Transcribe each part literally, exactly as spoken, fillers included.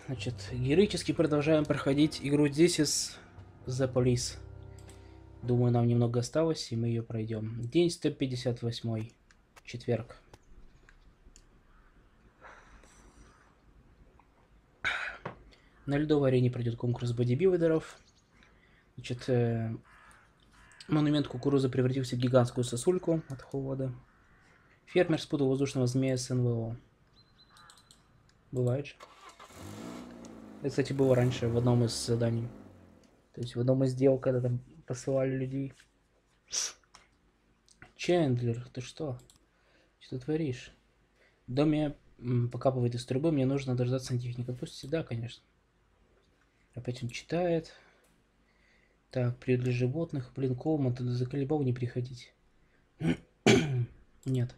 Значит, героически продолжаем проходить игру This is the Police. Думаю, нам немного осталось, и мы ее пройдем. День сто пятьдесят восемь. Четверг. На льдовой арене пройдет конкурс бодибилдеров. Значит, э, монумент кукурузы превратился в гигантскую сосульку от холода. Фермер спутал воздушного змея с эн вэ о. Бывает же. Это, кстати, было раньше в одном из заданий. То есть в одном из дел, когда там посылали людей. Чендлер, ты что? Что ты творишь? В доме покапывает из трубы, мне нужно дождаться сантехника. Пусть, да, конечно. Опять он читает. Так, приют для животных. Блин, Колман, ты заколебал не приходить. Нет.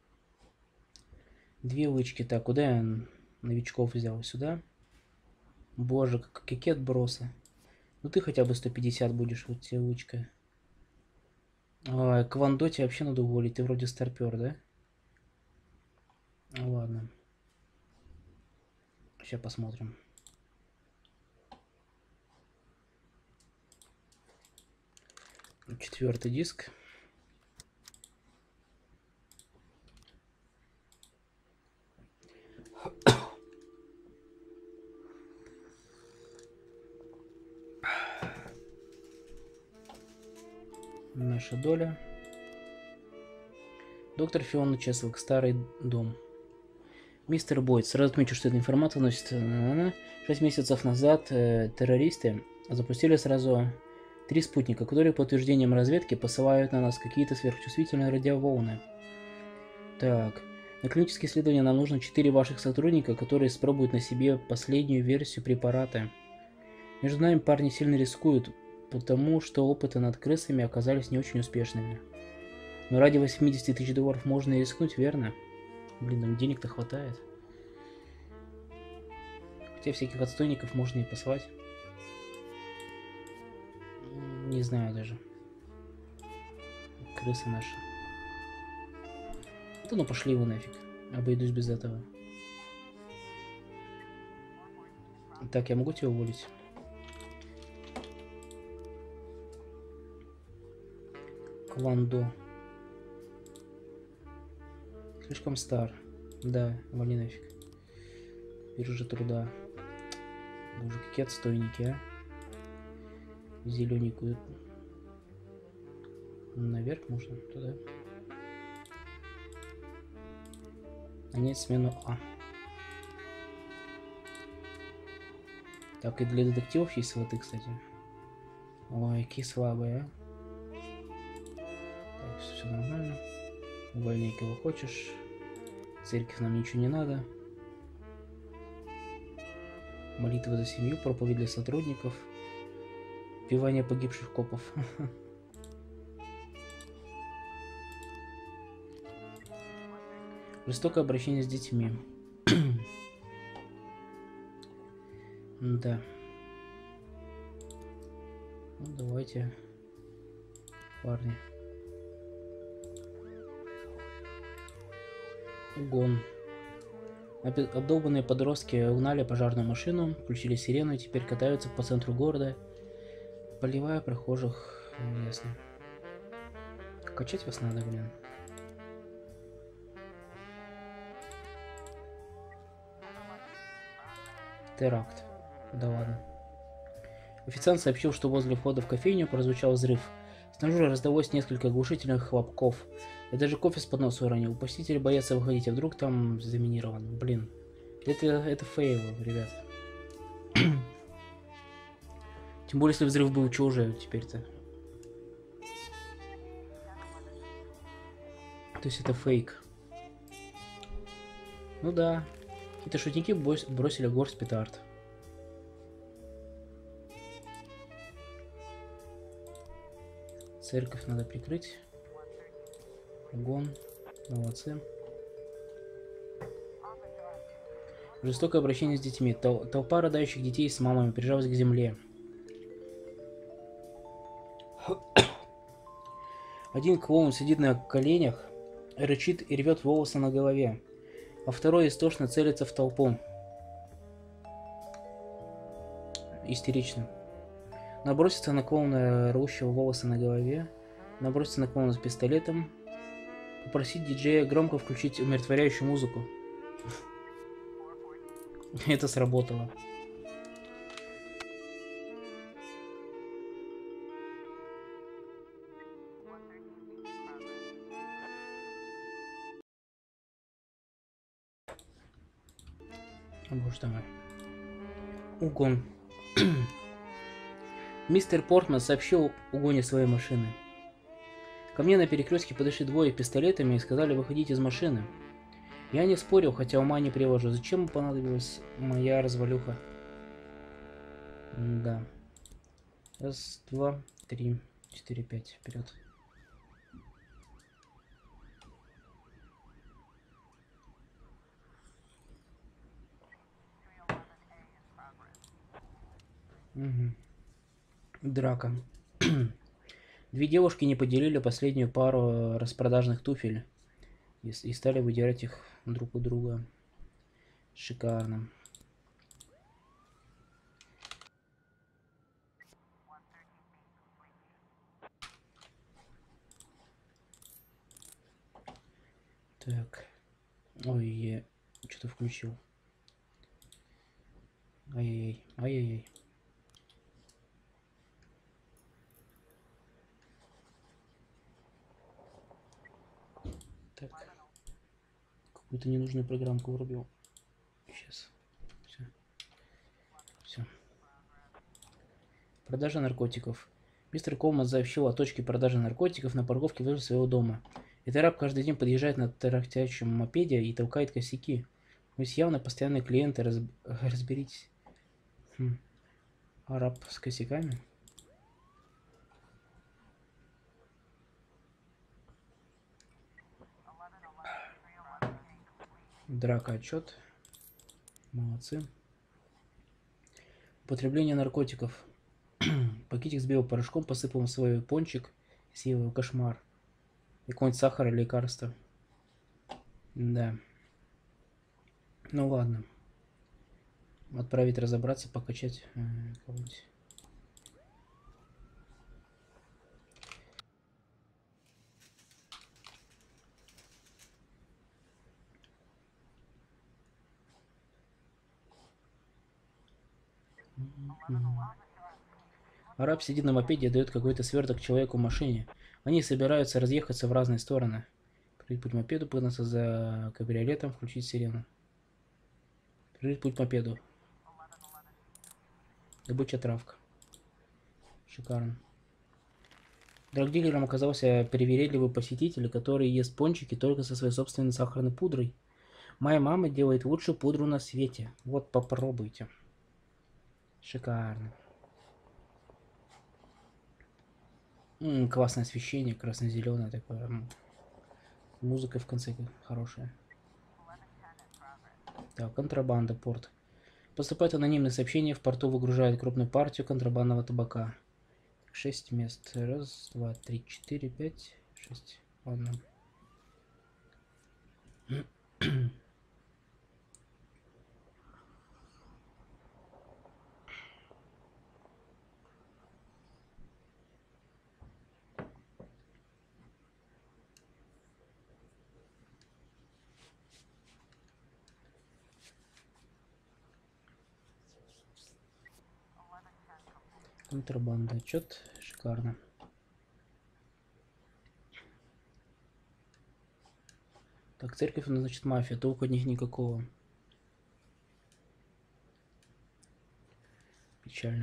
Две лычки. Так, куда я новичков взял? Сюда? Боже, как какие отбросы. Ну ты хотя бы сто пятьдесят будешь, вот тебе лычка. Ой, Квандо тебе вообще надо уволить, ты вроде старпер, да? Ну ладно. Сейчас посмотрим. Четвертый диск. Наша доля. Доктор Фиона Чесвик, старый дом. Мистер Бойд, сразу отмечу, что эта информация носит... Шесть месяцев назад э, террористы запустили сразу три спутника, которые по утверждениям разведки посылают на нас какие-то сверхчувствительные радиоволны. Так, на клинические исследования нам нужно четыре ваших сотрудника, которые испробуют на себе последнюю версию препарата. Между нами парни сильно рискуют, потому что опыты над крысами оказались не очень успешными. Но ради восьмидесяти тысяч долларов можно и рискнуть, верно? Блин, там денег-то хватает. Хотя всяких отстойников можно и послать. Не знаю даже. Крысы наши. Да ну пошли его нафиг. Обойдусь без этого. Так, я могу тебя уволить? Квандо. Слишком стар. Да, вали нафиг. Биржа труда. Боже, какие отстойники, а. Зелененькую. Наверх можно? Туда. Нанять смену А. Так, и для детективов есть сваты, кстати. Ой, какие слабые, а. Так, все, все нормально. Увольняй кого хочешь. Церковь нам ничего не надо. Молитва за семью, проповедь для сотрудников. Пивание погибших копов. Жестокое обращение с детьми. Да. Ну, давайте, парни. Угон. Обдолбанные подростки угнали пожарную машину, включили сирену и теперь катаются по центру города, поливая прохожих. Ясно. Качать вас надо, блин. Теракт. Да ладно. Официант сообщил, что возле входа в кофейню прозвучал взрыв. Снаружи раздалось несколько оглушительных хлопков. Я даже кофе с подноса уронил. Посетители боятся выходить, а вдруг там заминировано. Блин. Это, это фейл, ребят. Тем более, если взрыв был, что уже теперь-то? То есть это фейк. Ну да. Какие-то шутники бросили горсть петард. Церковь надо прикрыть. Угон. Молодцы. Жестокое обращение с детьми. Тол толпа рыдающих детей с мамами прижалась к земле. Один клоун сидит на коленях, рычит и рвет волосы на голове, а второй истошно целится в толпу. истеричным. Наброситься на клоуна, рвущего волосы на голове. Наброситься на клоуна с пистолетом. Попросить диджея громко включить умиротворяющую музыку. Это сработало. О, боже мой. Угон. Мистер Портман сообщил об угоне своей машины. Ко мне на перекрестке подошли двое пистолетами и сказали выходить из машины. Я не спорил, хотя ума не приложу. Зачем понадобилась моя развалюха? Да. Раз, два, три, четыре, пять. Вперед. Угу. Драка. Две девушки не поделили последнюю пару распродажных туфель и, и стали выдирать их друг у друга. Шикарно. Так. Ой, я что-то включил. Ай-яй-яй, ай-яй-яй. Так. Какую-то ненужную программку врубил. Сейчас. Все. Все. Продажа наркотиков. Мистер Колман сообщил о точке продажи наркотиков на парковке возле своего дома. Этот раб каждый день подъезжает на тарахтящем мопеде и толкает косяки. То есть явно постоянные клиенты, раз... разберитесь. Хм. Араб с косяками? Драка, отчет. Молодцы. Употребление наркотиков. Пакетик с биопорошком посыпал в свой пончик и съел его. Кошмар. И какой-нибудь сахар или лекарство. Да. Ну ладно. Отправить разобраться, покачать э, кого-нибудь. Араб сидит на мопеде и дает какой-то сверток человеку в машине. Они собираются разъехаться в разные стороны. Прикрыть путь мопеду, погнаться за кабриолетом, включить сирену. Прикрыть путь мопеду. Добыча травка. Шикарно. Драгдилером оказался привередливый посетитель, который ест пончики только со своей собственной сахарной пудрой. Моя мама делает лучшую пудру на свете. Вот попробуйте. Шикарно. М-м, классное освещение, красно-зеленое такое. Музыка в конце хорошая. Так, контрабанда, порт. Поступает анонимное сообщение, в порту выгружают крупную партию контрабандного табака. Шесть мест. Раз, два, три, четыре, пять, шесть. Ладно. Контрабанда, отчет, шикарно. Так, церковь, значит, мафия, толку от них никакого. Печально.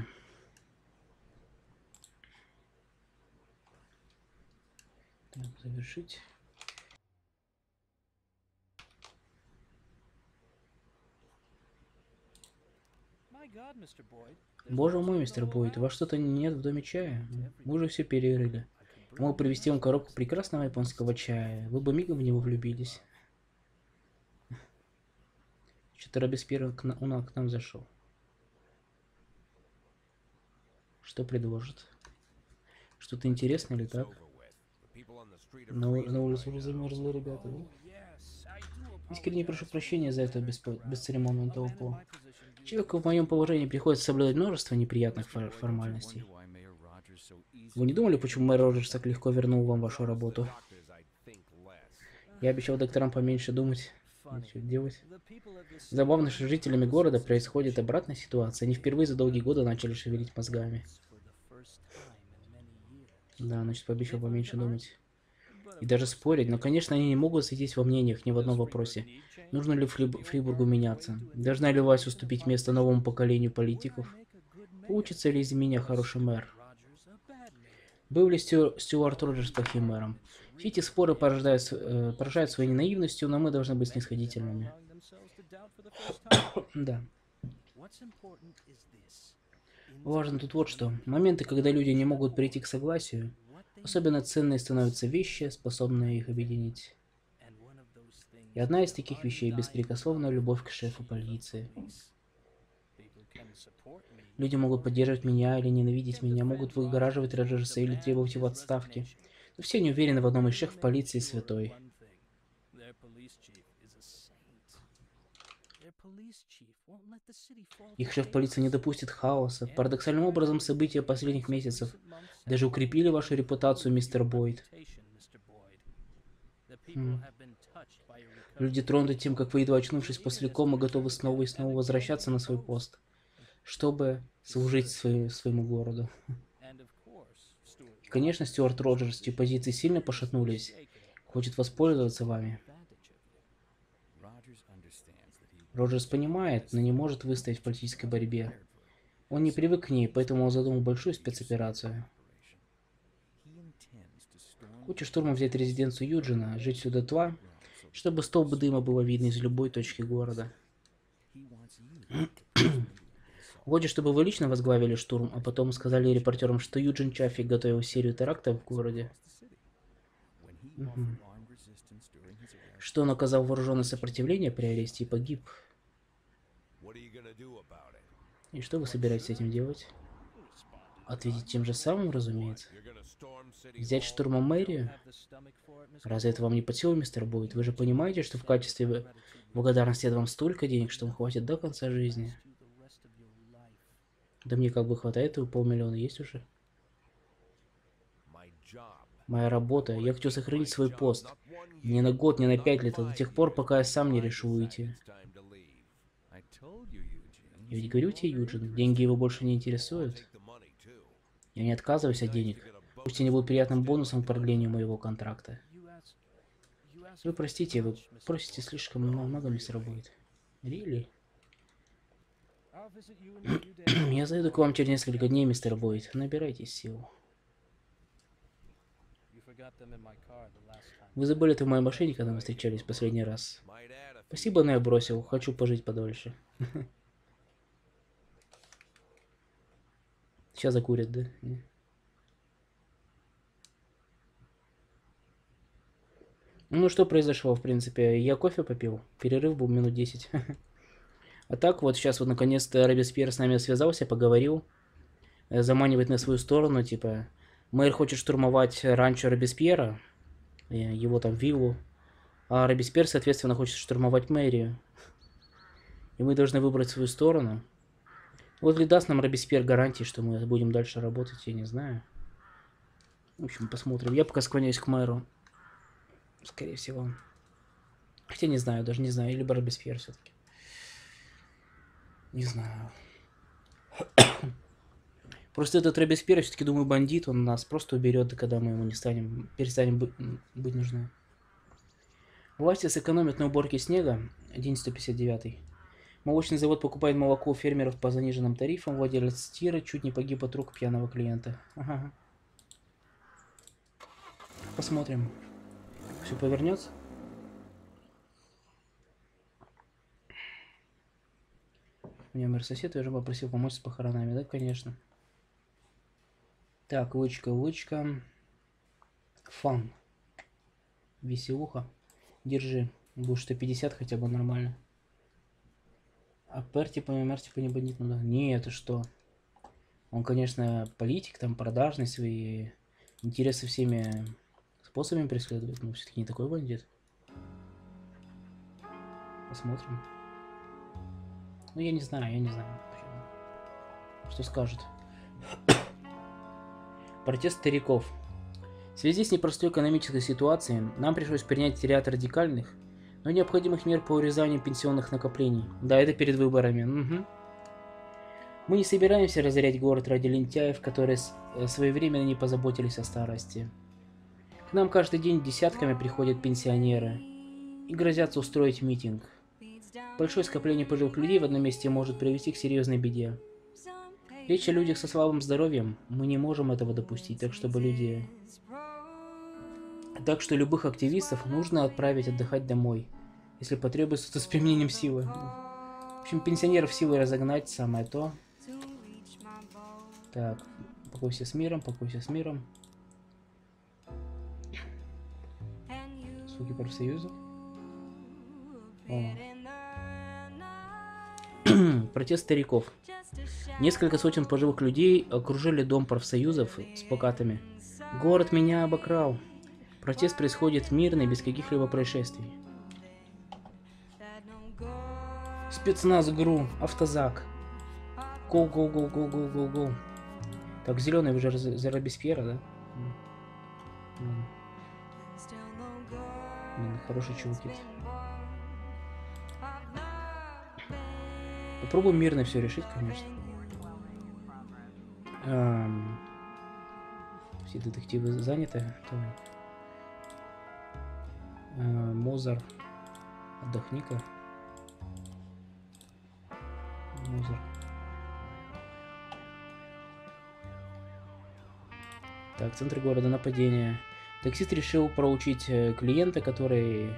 Так, завершить. Боже мой, мистер Бойд, у вас что-то нет в доме чая? Мы уже все перерыли. Я мог привезти вам коробку прекрасного японского чая. Вы бы мигом в него влюбились. Что-то Робеспьер к, на... Он к нам зашел. Что предложит? Что-то интересное или так? На, на улицу замерзли ребята, да? Искренне прошу прощения за эту беспо... бесцеремонную толпу. Человеку в моем положении приходится соблюдать множество неприятных фор формальностей. Вы не думали, почему мэр Роджерс так легко вернул вам вашу работу? Я обещал докторам поменьше думать, ничего делать. Забавно, что с жителями города происходит обратная ситуация. Они впервые за долгие годы начали шевелить мозгами. Да, значит, пообещал поменьше думать. И даже спорить, но, конечно, они не могут сойтись во мнениях ни в одном вопросе. Нужно ли Фриб Фрибургу меняться? Должна ли власть уступить место новому поколению политиков? Получится ли из меня хороший мэр? Был ли Стю Стюарт Роджерс плохим мэром? Все эти споры порождают, э, поражают своей наивностью, но мы должны быть снисходительными. Да. Важно тут вот что. Моменты, когда люди не могут прийти к согласию, особенно ценные становятся вещи, способные их объединить. И одна из таких вещей – беспрекословная любовь к шефу полиции. Люди могут поддерживать меня или ненавидеть меня, могут выгораживать Роджерса или требовать его отставки. Но все не уверены в одном из шеф полиции святой. Их шеф полиции не допустит хаоса. Парадоксальным образом, события последних месяцев даже укрепили вашу репутацию, мистер Бойд. Хм. Люди тронуты тем, как вы, едва очнувшись после комы, готовы снова и снова возвращаться на свой пост, чтобы служить свою, своему городу. И, конечно, Стюарт Роджерс, чьи позиции сильно пошатнулись, хочет воспользоваться вами. Роджерс понимает, но не может выстоять в политической борьбе. Он не привык к ней, поэтому он задумал большую спецоперацию. Хочет штурмом взять резиденцию Юджина, жить сюда тла, чтобы столб дыма было видно из любой точки города. Хочет, чтобы вы лично возглавили штурм, а потом сказали репортерам, что Юджин Чаффи готовил серию терактов в городе. Угу. Что он оказал вооруженное сопротивление при аресте и погиб. И что вы собираетесь с этим делать? Ответить тем же самым, разумеется. Взять штурмом мэрию? Разве это вам не под силу, мистер Бойд? Вы же понимаете, что в качестве благодарности от вам столько денег, что вам хватит до конца жизни. Да мне как бы хватает, и полмиллиона есть уже. Моя работа. Я хочу сохранить свой пост. Не на год, не на пять лет, а до тех пор, пока я сам не решу уйти. Я ведь говорю тебе, Юджин, деньги его больше не интересуют. Я не отказываюсь от денег. Пусть они будут приятным бонусом к продлению моего контракта. Вы простите, вы просите слишком много, мистер Бойд. Рили? Я зайду к вам через несколько дней, мистер Бойд. Набирайтесь сил. Вы забыли это в моей машине, когда мы встречались в последний раз. Спасибо, но я бросил. Хочу пожить подольше. Сейчас закурят, да? Ну, что произошло, в принципе? Я кофе попил. Перерыв был минут десять. А так, вот сейчас вот наконец-то Робеспьер с нами связался, поговорил. Заманивает на свою сторону, типа... Мэр хочет штурмовать ранчо Робеспьера. Его там виллу. А Робеспьер, соответственно, хочет штурмовать мэрию. И мы должны выбрать свою сторону. Вот ли даст нам Робеспьер гарантии, что мы будем дальше работать, я не знаю. В общем, посмотрим. Я пока склоняюсь к мэру. Скорее всего. Хотя не знаю, даже не знаю. Либо Робеспьер все-таки. Не знаю. Просто этот Робеспьер, все-таки думаю, бандит. Он нас просто уберет, когда мы ему не станем, перестанем быть, быть нужны. Власти сэкономят на уборке снега. День сто пятьдесят девятый. Молочный завод покупает молоко у фермеров по заниженным тарифам. Владелец тира чуть не погиб от рук пьяного клиента. Ага. Посмотрим. Все повернется. Мне мэр сосед уже попросил помочь с похоронами. Да, конечно. Так, лычка, лычка. Фан. Веселуха. Держи. Будет сто пятьдесят хотя бы нормально. А пер типа, мэр типа не бандит, ну да. Не, это что? Он, конечно, политик, там продажный, свои интересы всеми способами преследует, но все-таки не такой бандит. Посмотрим. Ну, я не знаю, я не знаю. Что скажет? Протест стариков. В связи с непростой экономической ситуацией нам пришлось принять ряд радикальных, но необходимых мер по урезанию пенсионных накоплений. Да, это перед выборами. Угу. Мы не собираемся разорять город ради лентяев, которые своевременно не позаботились о старости. К нам каждый день десятками приходят пенсионеры и грозятся устроить митинг. Большое скопление пожилых людей в одном месте может привести к серьезной беде. Речь о людях со слабым здоровьем, мы не можем этого допустить, так чтобы люди... Так что любых активистов нужно отправить отдыхать домой, если потребуется, то с применением силы. В общем, пенсионеров силой разогнать самое то. Так, покойся с миром, покойся с миром. Суки профсоюза. О. Протест стариков. Несколько сотен пожилых людей окружили дом профсоюзов с плакатами. Город меня обокрал. Протест происходит мирно и без каких-либо происшествий. Спецназ ГРУ, автозак. Go, go, go, go, go, go, go. Так, зеленый уже за Робеспьера, да? Блин, хороший чуваки. Попробуем мирно все решить, конечно. Эм... Все детективы заняты. Э, Мозар. Отдохни-ка. Мозар. Так, центр города, нападение. Таксист решил проучить клиента, который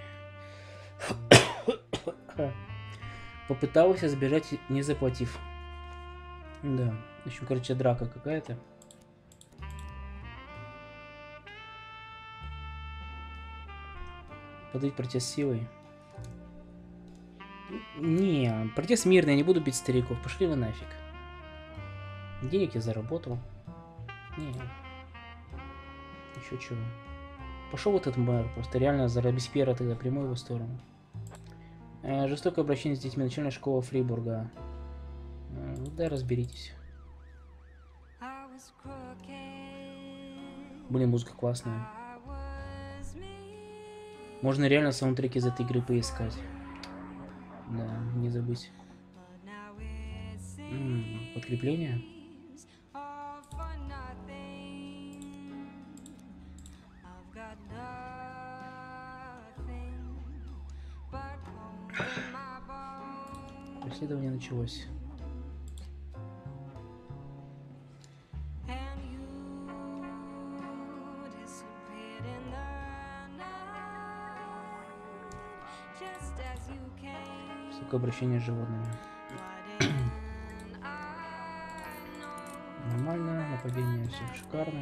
попытался сбежать, не заплатив. Да, в общем, короче, драка какая-то. Подать протест силой. Не, протест мирный, я не буду бить стариков. Пошли вы нафиг. Денег я заработал. Не. Еще чего. Пошел вот этот мэр, просто реально за Робеспьера тогда прямой его сторону. Э, жестокое обращение с детьми, начальная школа Фрибурга. Э, да, разберитесь. Блин, музыка классная. Можно реально саундтреки из этой игры поискать. Да, не забыть. М-м, подкрепление. Преследование началось. Жестокое обращение с животными. Нормально, нападение, все шикарно.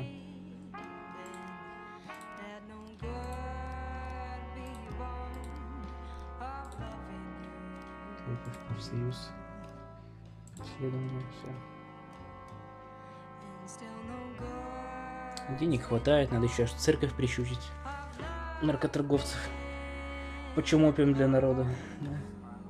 Профсоюз. Исследование, все. Денег хватает, надо еще церковь прищучить. Наркоторговцев. Почему опиум для народа? Да.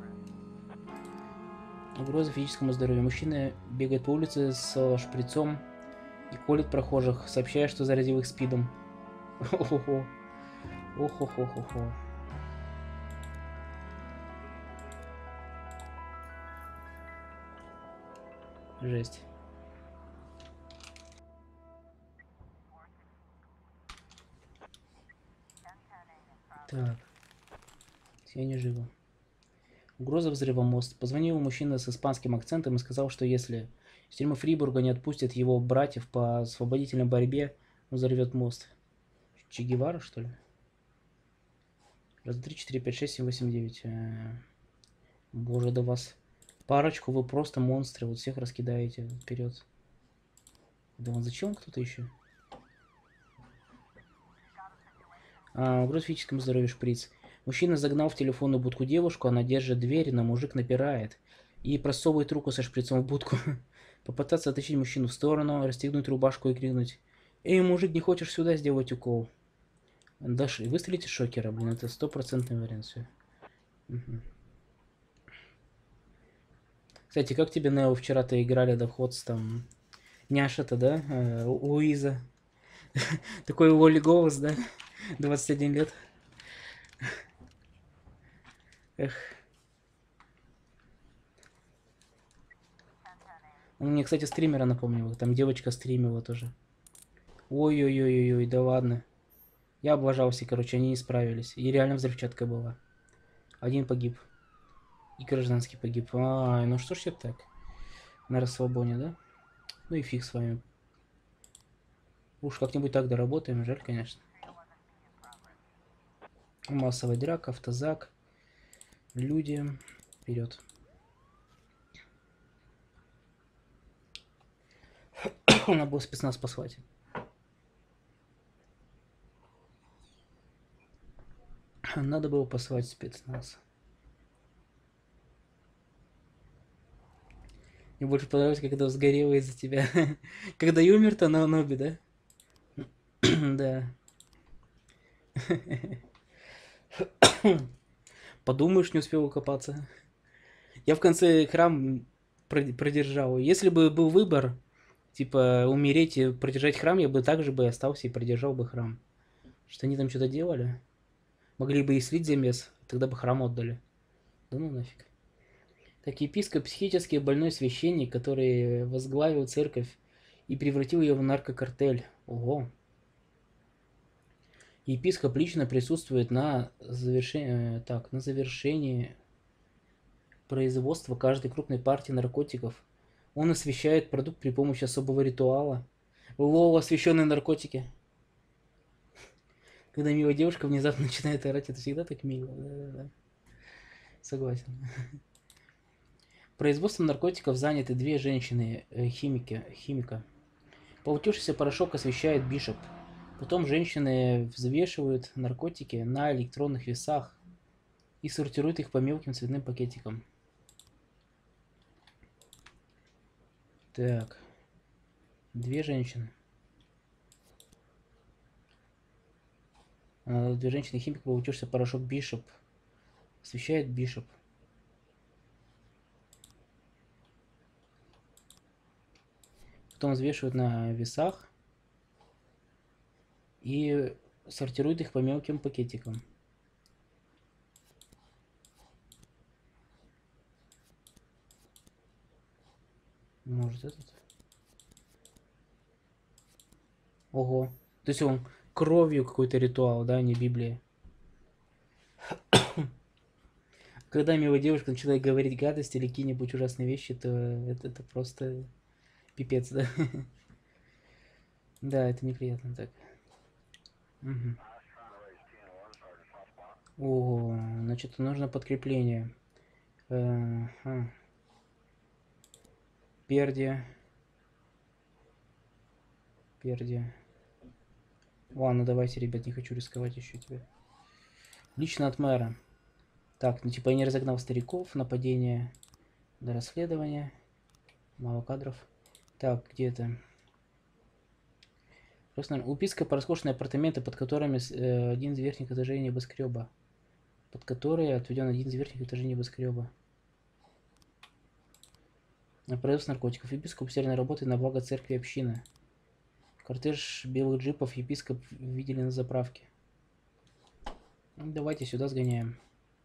Угроза физическому здоровью. Мужчина бегает по улице с шприцом и колет прохожих, сообщая, что заразил их спидом. Охо-хо. Охо-хо-хо-хо. Жесть. Так. Я не живу. Угроза взрыва мост. Позвонил мужчина с испанским акцентом и сказал, что если из тюрьмы Фрибурга не отпустят его братьев по освободительной борьбе, он взорвет мост. Че Гевара, что ли? Раз, два, три, четыре, пять, шесть, семь, восемь, девять. Боже, да вас. Парочку, вы просто монстры. Вот всех раскидаете вперед. Да вон зачем кто-то еще? А, угроза физическому здоровью шприц. Мужчина загнал в телефонную будку девушку, она держит дверь, но мужик напирает. И просовывает руку со шприцом в будку. Попытаться оттащить мужчину в сторону, расстегнуть рубашку и крикнуть: «Эй, мужик, не хочешь сюда сделать укол?» Дашь, и выстрелите шокера, блин, это стопроцентный вариант, все. Угу. Кстати, как тебе, Нео, вчера-то играли до Ходс, там, няша-то, да? Э, Луиза. Такой у Оли голос, да? двадцать один лет. Эх. Он мне, кстати, стримера напомнил. Там девочка стримила тоже. Ой-ой-ой-ой, да ладно. Я облажался, короче, они не справились. И реально взрывчатка была. Один погиб. И гражданский погиб. А, ну что ж я так? На расслабоне, да? Ну и фиг с вами. Уж как-нибудь так доработаем, жаль, конечно. Массовая драка, автозак. Люди. Вперед. Надо было спецназ послать. Надо было послать спецназ. Мне больше понравилось, когда сгорело из-за тебя. Когда умер-то на Ноби, да? Да. Подумаешь, не успел укопаться. Я в конце храм продержал. Если бы был выбор, типа, умереть и продержать храм, я бы также бы остался и продержал бы храм. Что они там что-то делали? Могли бы и слить замес, тогда бы храм отдали. Да ну нафиг. Так, епископ психически больной священник, который возглавил церковь и превратил ее в наркокартель. Ого. Епископ лично присутствует на завершении, так, на завершении производства каждой крупной партии наркотиков. Он освещает продукт при помощи особого ритуала. Лол, освещенные наркотики. Когда милая девушка внезапно начинает орать, это всегда так мило. Да-да-да. Согласен. Производством наркотиков заняты две женщины, э, химики, химика. Получившийся порошок освещает Бишоп. Потом женщины взвешивают наркотики на электронных весах и сортируют их по мелким цветным пакетикам. Так. Две женщины. Две женщины химик, получившийся порошок Бишоп. Освещает Бишоп. Потом взвешивают на весах и сортируют их по мелким пакетикам. Может этот? Ого. То есть он кровью какой-то ритуал, да, а не Библия. Когда милая девушка начинает говорить гадости или какие-нибудь ужасные вещи, то это, это просто пипец, да? Да, это неприятно так. Угу. О, значит, нужно подкрепление. Ага. Перди. Перди. Ладно, давайте, ребят, не хочу рисковать еще тебе. Лично от мэра. Так, ну типа я не разогнал стариков, нападение до расследования. Мало кадров. Так, где это? Просто уписка по роскошные апартаменты, под которыми э, один из верхних этажей небоскреба. Под которые отведен один из верхних этажей небоскреба. На производство наркотиков. Епископ усердно работает на благо церкви и общины. Кортеж белых джипов епископ видели на заправке. Ну, давайте сюда сгоняем.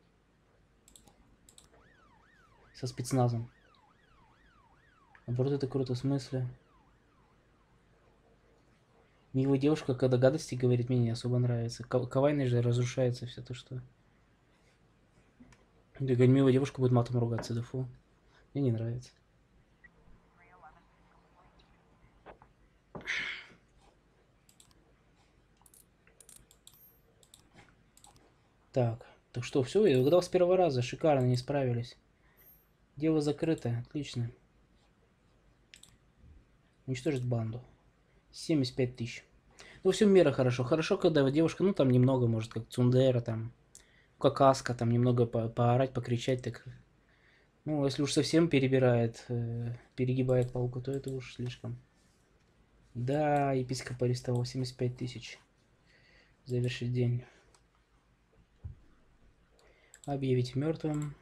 Со спецназом. Наоборот, это круто, в смысле? Милая девушка, когда гадости говорит, мне не особо нравится. Кавайной же разрушается все то, что... Да, милая девушка будет матом ругаться, да фу. Мне не нравится. Так, так что, все, я угадал с первого раза, шикарно, не справились. Дело закрыто, отлично. Уничтожить банду. семьдесят пять тысяч. Ну, все мера хорошо. Хорошо, когда девушка, ну, там немного, может, как Цундера, там, Какаска, там, немного по поорать, покричать, так... Ну, если уж совсем перебирает, э, перегибает палку, то это уж слишком. Да, епископ арестовал семьдесят пять тысяч. Завершить день. Объявить мертвым.